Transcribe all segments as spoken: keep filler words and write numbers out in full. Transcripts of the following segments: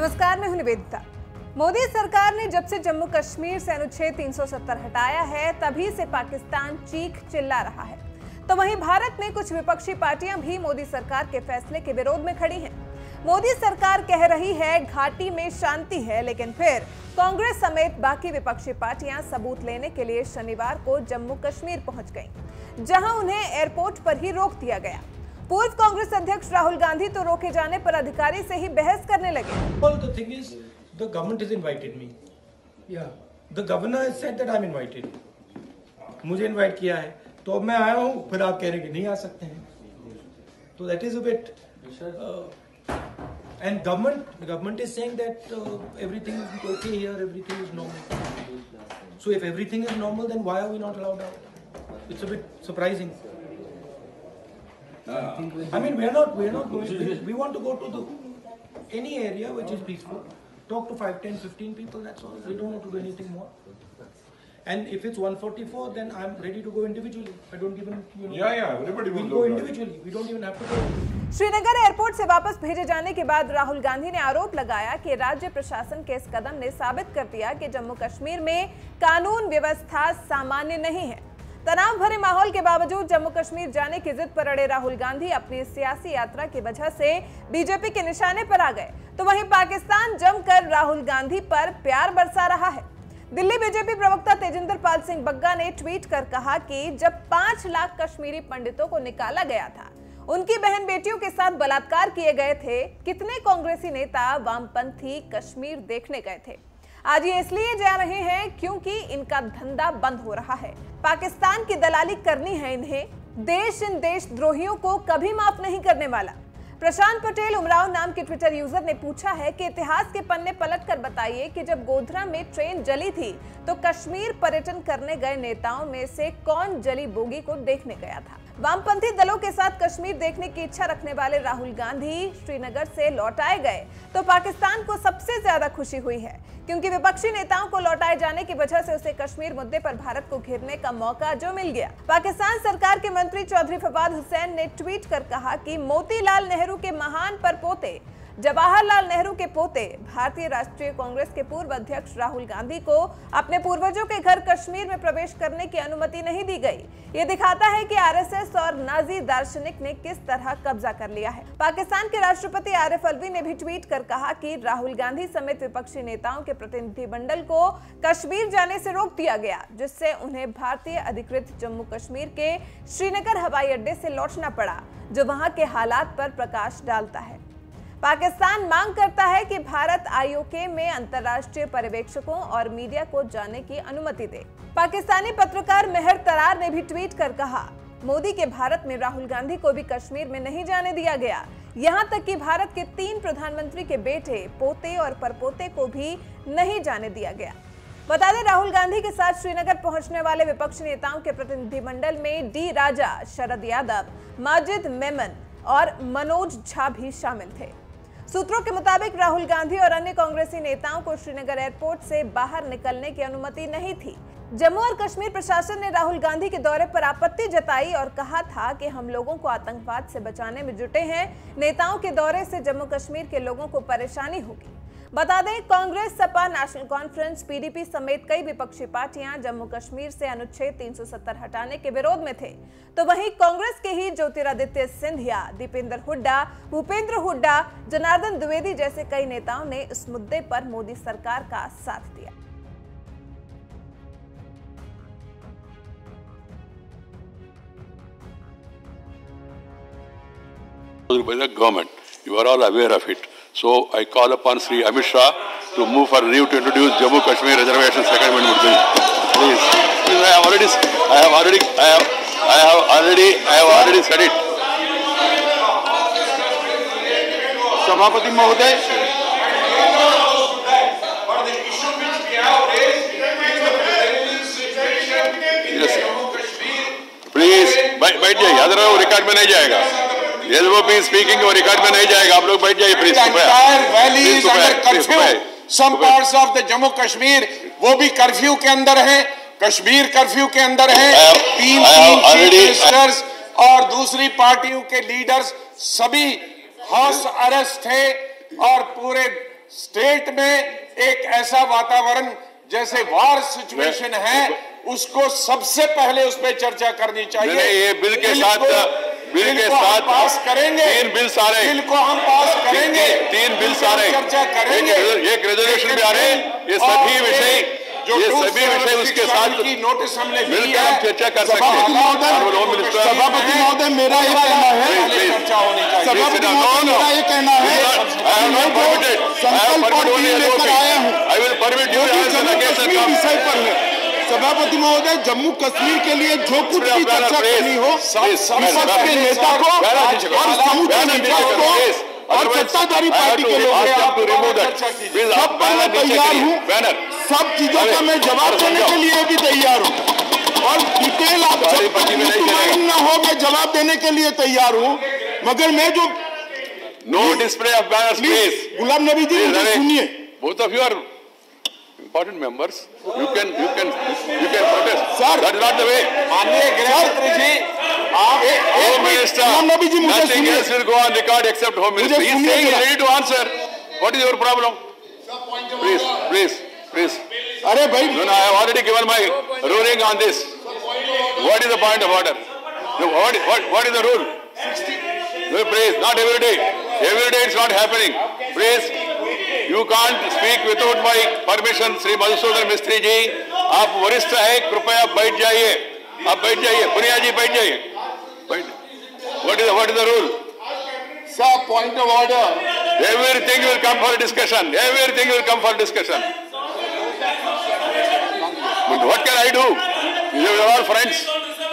नमस्कार, मैं हूं निवेदिता। मोदी सरकार ने जब से जम्मू कश्मीर से अनुच्छेद तीन सौ सत्तर हटाया है, तभी से पाकिस्तान चीख चिल्ला रहा है। तो वहीं भारत में कुछ विपक्षी पार्टियां भी मोदी सरकार के फैसले के विरोध में खड़ी हैं। मोदी सरकार कह रही है घाटी में शांति है, लेकिन फिर कांग्रेस समेत बाकी विपक्षी पार्टियां सबूत लेने के लिए शनिवार को जम्मू कश्मीर पहुंच गईं, जहां उन्हें एयरपोर्ट पर ही रोक दिया गया। पूर्व कांग्रेस अध्यक्ष राहुल गांधी तो रोके जाने पर अधिकारी से ही बहस करने लगे। Well, the thing is, the government has invited me. Yeah, the governor has said that I'm invited. मुझे invite किया है, तो अब मैं आया हूँ, फिर आप कह रहे हैं कि नहीं आ सकते हैं। तो that is a bit. Uh, and government, the government is saying that uh, everything is okay here, everything is normal. So if everything is normal, then why are we not allowed out? It's a bit surprising. I mean, we're not, we're not going. We, we want to go to the any area which is peaceful. Talk to five, ten, fifteen people. That's all. We don't want to do anything more. And if it's one forty-four, then I'm ready to go individually. I don't even, you know. Yeah, yeah. Everybody will go individually. We don't even have to go. Srinagar airport से वापस भेजे जाने के बाद राहुल गांधी ने आरोप लगाया कि राज्य प्रशासन के इस कदम ने साबित कर दिया कि जम्मू कश्मीर में कानून व्यवस्था सामान्य नहीं है। तनाव भरे माहौल के बावजूद जम्मू कश्मीर जाने की जिद पर अड़े राहुल गांधी अपनी सियासी यात्रा की वजह से बीजेपी के निशाने पर आ गए। तो वहीं पाकिस्तान जमकर राहुल गांधी पर प्यार बरसा रहा है। दिल्ली बीजेपी प्रवक्ता तेजिंदर पाल सिंह बग्गा ने ट्वीट कर कहा कि जब पांच लाख कश्मीरी पंडितों को निकाला गया था, उनकी बहन बेटियों के साथ बलात्कार किए गए थे, कितने कांग्रेसी नेता वामपंथी कश्मीर देखने गए थे। आज ये इसलिए जा रहे हैं क्योंकि इनका धंधा बंद हो रहा है। पाकिस्तान की दलाली करनी है इन्हें। देश इन देशद्रोहियों को कभी माफ नहीं करने वाला। प्रशांत पटेल उमराव नाम के ट्विटर यूजर ने पूछा है कि इतिहास के पन्ने पलटकर बताइए कि जब गोधरा में ट्रेन जली थी तो कश्मीर पर्यटन करने गए नेताओं में से कौन जली बोगी को देखने गया था। वामपंथी दलों के साथ कश्मीर देखने की इच्छा रखने वाले राहुल गांधी श्रीनगर से लौटाए गए तो पाकिस्तान को सबसे ज्यादा खुशी हुई है, क्योंकि विपक्षी नेताओं को लौटाए जाने की वजह से उसे कश्मीर मुद्दे पर भारत को घेरने का मौका जो मिल गया। पाकिस्तान सरकार के मंत्री चौधरी फवाद हुसैन ने ट्वीट कर कहा कि मोतीलाल नेहरू के महान परपोते जवाहरलाल नेहरू के पोते भारतीय राष्ट्रीय कांग्रेस के पूर्व अध्यक्ष राहुल गांधी को अपने पूर्वजों के घर कश्मीर में प्रवेश करने की अनुमति नहीं दी गई। ये दिखाता है कि आरएसएस और नाजी दार्शनिक ने किस तरह कब्जा कर लिया है। पाकिस्तान के राष्ट्रपति आरिफ अलवी ने भी ट्वीट कर कहा कि राहुल गांधी समेत विपक्षी नेताओं के प्रतिनिधिमंडल को कश्मीर जाने से रोक दिया गया, जिससे उन्हें भारतीय अधिकृत जम्मू कश्मीर के श्रीनगर हवाई अड्डे से लौटना पड़ा, जो वहां के हालात पर प्रकाश डालता है। पाकिस्तान मांग करता है कि भारत आईओके में अंतर्राष्ट्रीय पर्यवेक्षकों और मीडिया को जाने की अनुमति दे। पाकिस्तानी पत्रकार मेहर तरार ने भी ट्वीट कर कहा, मोदी के भारत में राहुल गांधी को भी कश्मीर में नहीं जाने दिया गया। यहां तक कि भारत के तीन प्रधानमंत्री के बेटे, पोते और परपोते को भी नहीं जाने दिया गया। बता दें, राहुल गांधी के साथ श्रीनगर पहुंचने वाले विपक्षी नेताओं के प्रतिनिधिमंडल में डी राजा, शरद यादव, माजिद मेमन और मनोज झा भी शामिल थे। सूत्रों के मुताबिक राहुल गांधी और अन्य कांग्रेसी नेताओं को श्रीनगर एयरपोर्ट से बाहर निकलने की अनुमति नहीं थी। जम्मू और कश्मीर प्रशासन ने राहुल गांधी के दौरे पर आपत्ति जताई और कहा था कि हम लोगों को आतंकवाद से बचाने में जुटे हैं। नेताओं के दौरे से जम्मू कश्मीर के लोगों को परेशानी होगी। बता दें, कांग्रेस, सपा, नेशनल कॉन्फ्रेंस, पीडीपी समेत कई विपक्षी पार्टियां जम्मू कश्मीर से अनुच्छेद तीन सौ सत्तर हटाने के विरोध में थे। तो वहीं कांग्रेस के ही ज्योतिरादित्य सिंधिया, दीपेंद्र हुड्डा, भूपेंद्र हुड्डा, जनार्दन द्विवेदी जैसे कई नेताओं ने इस मुद्दे पर मोदी सरकार का साथ दिया। Government, you are all aware of it. So I call upon Sri Amit Shah to move for review to introduce Jammu Kashmir Reservation Second Amendment Bill. Please, please, I have already, I have already, I have, I have already, I have already said it. सभापति महोदय, please बैठ जाइए, याद रहो record में नहीं जाएगा। ये वो भी स्पीकिंग और रिकॉर्ड में नहीं जाएगा। आप लोग बैठ जाइए please. Some parts of the Jammu Kashmir वो भी कर्फ्यू के अंदर है, कश्मीर कर्फ्यू के अंदर है। तीन तीन चीफ मिनिस्टर्स और दूसरी पार्टियों के लीडर्स सभी हाउस अरेस्ट थे और पूरे स्टेट में एक ऐसा वातावरण जैसे वार सिचुएशन है, उसको सबसे पहले उस पर चर्चा करनी चाहिए। नहीं, ये बिल के साथ बिल के साथ पास करेंगे, तीन बिल आ रहे, बिल को हम पास करेंगे, तीन बिल आ रहे, चर्चा करेंगे, एक रेजोल्यूशन भी आ रहे हैं। ये सभी विषय ये सभी विषय उसके साथ की नोटिस हमने मिलकर हम चर्चा कर सकते हैं। सभापति महोदय, मेरा ये कहना है, चर्चा होनी चाहिए। सभापति महोदय, मेरा ये कहना है, संकल्प और बिल लेकर आया हूँ, विषय पर है। सभापति महोदय, जम्मू कश्मीर के लिए जो कुछ भी चर्चा करनी हो, विपक्ष के नेता को और समूचे विपक्ष को और सत्ताधारी पार्टी के लोगों सब पर मैं तैयार हूँ। सब चीजों का मैं जवाब देने के लिए भी तैयार हूँ और डिटेल आप न हो, मैं जवाब देने के लिए तैयार हूँ। मगर मैं जो no display of banners please, Ghulam Nabi ji मुझे सुनिए। Both of you are important members, you can you can you can protest. Sir, that is not the way. माननीय गृहमंत्री जी, आप Home Minister, नबी जी मुझे nothing सुनिए, else will go on record except Home Minister. He is saying he is ready to answer. What is your problem? Please, please, please. अरे भाई, no, no, I have already given my ruling on this. What is the point of order? No, what, what, what is the rule? No, please, not every day. Every day it's not happening. Please. You can't speak without my permission, Shri Madhusudan मिस्त्री जी। आप वरिष्ठ है, कृपया बैठ जाइए, आप बैठ जाइए, पुनिया जी बैठ जाइए। What is the, what is the rule? Sir, point of order. Everything will come for discussion. Everything will come for discussion. But what can I do? You are all friends.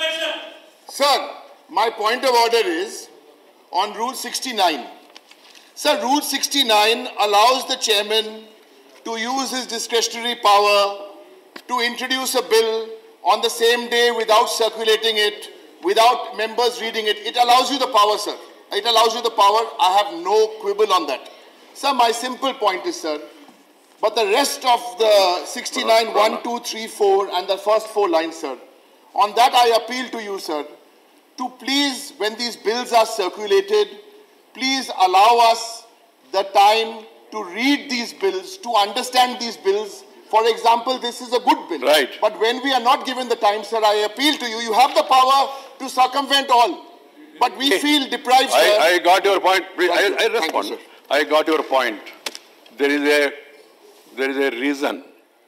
Sir, my point of order is on Rule sixty-nine. Sir, Rule sixty-nine allows the chairman to use his discretionary power to introduce a bill on the same day without circulating it, without members reading it. It allows you the power, sir. It allows you the power. I have no quibble on that. Sir, my simple point is, sir, but the rest of the sixty-nine, one, two, three, four, and the first four lines, sir, on that I appeal to you, sir, to please, when these bills are circulated, please allow us the time to read these bills, to understand these bills. For example, this is a good bill. Right. But when we are not given the time, sir, I appeal to you. You have the power to circumvent all. But we Okay. feel deprived, sir. I, I got your point. Please, I, Thank you. I Thank respond. you, sir. I got your point. There is a there is a reason.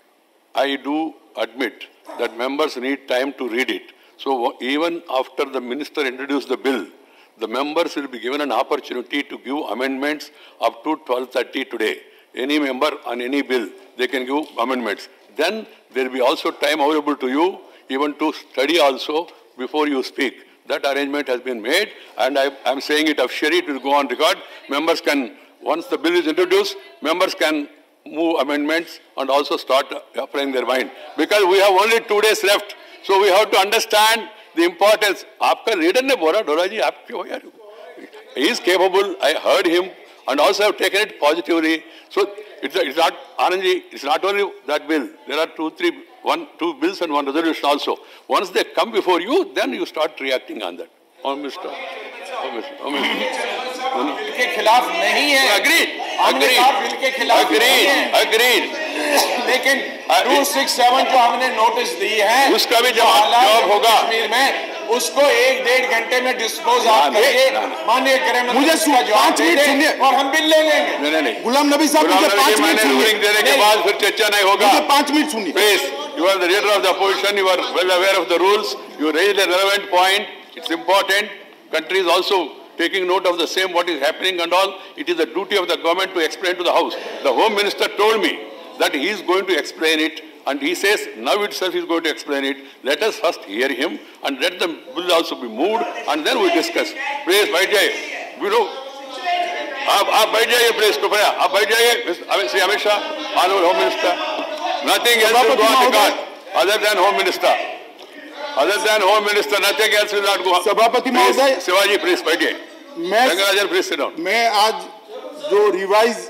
I do admit that members need time to read it. So even after the minister introduced the bill, the members will be given an opportunity to give amendments up to twelve thirty today. Any member on any bill, they can give amendments. Then there will be also time available to you even to study also before you speak. That arrangement has been made, and I am saying it officially, it will go on record. Members can, once the bill is introduced, members can move amendments and also start applying their mind. Because we have only two days left, so we have to understand the importance. Aapka reader ne bola, Dora ji, aap kyo yaar? He is capable. I heard him, and also have taken it positively. So it's, it's not, Anandji, it's not only that bill. There are two, three, one, two bills and one resolution also. Once they come before you, then you start reacting on that. Oh, Mister Oh, Mister Oh, Mister bill के खिलाफ नहीं है। Agreed. हमने Agreed. कहा bill के खिलाफ नहीं है। Agreed. लेकिन टू सिक्स सेवन जो हमने नोटिस दी है, उसका भी जवाब जवाब होगा। कश्मीर में उसको एक डेढ़ घंटे में डिस्पोज आप करिए। माननीय गृह मुझे मंत्री का जवाब पाँच मिनट दे सुनिए। दें और हम बिल ले लेंगे। नहीं नहीं नहीं गुलाम नबी साहब, मुझे पाँच मिनट मैंने सुनिए। रूलिंग देने के बाद फिर चर्चा नहीं होगा। मुझे पाँच मिनट सुनिए। Please, you are the leader of the opposition. You are well aware of the rules. You raised a relevant point. It's important. Country is also taking note of the same what is happening and all. It is the duty of the government to explain to the House. The Home Minister told me that he is going to explain it, and he says now itself he is going to explain it. Let us first hear him and let the bill also be moved, and then we discuss. Please, बैठ जाइए. You know, आप आप बैठ जाइए please कृपया. आप बैठ जाइए. Shri Amit Shah, Honorable Home Minister. Nothing else will go on record other than Home Minister. Other than Home Minister, nothing else will not go on. सभापति महोदय, शिवाजी प्लीज बैठिए. मैं रंगराजन प्लीज सिट डाउन. मैं आज जो रिवाइज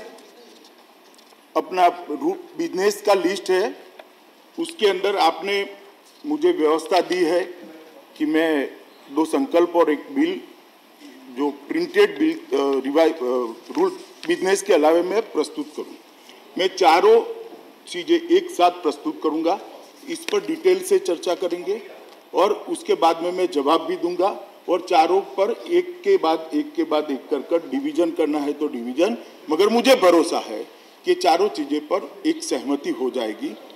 अपना बिजनेस का लिस्ट है, उसके अंदर आपने मुझे व्यवस्था दी है कि मैं दो संकल्प और एक बिल, जो printed bill revise rule business के अलावा मैं प्रस्तुत करूं. मैं चारों चीजें एक साथ प्रस्तुत करूंगा, इस पर डिटेल से चर्चा करेंगे और उसके बाद में मैं जवाब भी दूंगा और चारों पर एक के बाद एक के बाद एक कर कर डिवीजन करना है तो डिवीजन, मगर मुझे भरोसा है कि चारों चीजें पर एक सहमति हो जाएगी।